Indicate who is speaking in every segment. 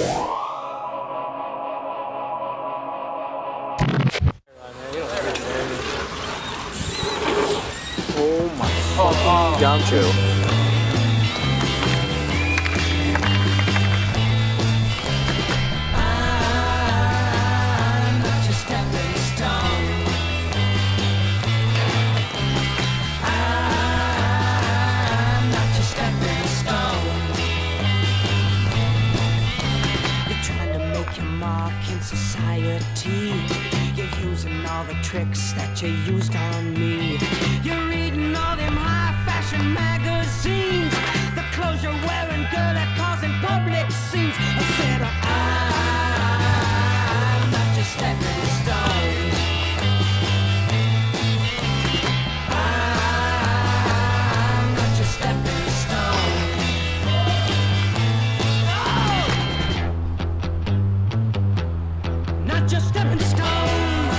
Speaker 1: Oh my fucking gancho.
Speaker 2: I'm not your stepping stone. I'm not your stepping stone. You're trying to make your mark in society. You're using all the tricks that you used on me. You're reading all them high-fashion magazines. The clothes you're wearing, girl, are causing public scenes. I said, I'm not your stepping stone. I'm not your stepping stone. Oh! Not your stepping stone.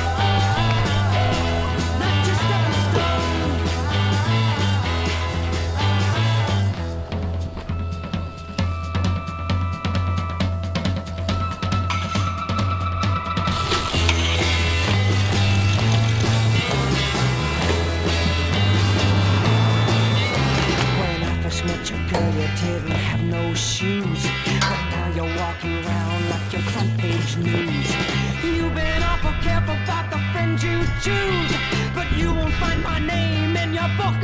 Speaker 2: Not your stepping stone. When I first met you, girl, you didn't have no shoes. But now you're walking around like your front page news. You've been awful careful about the friends you choose, but you won't find my name in your book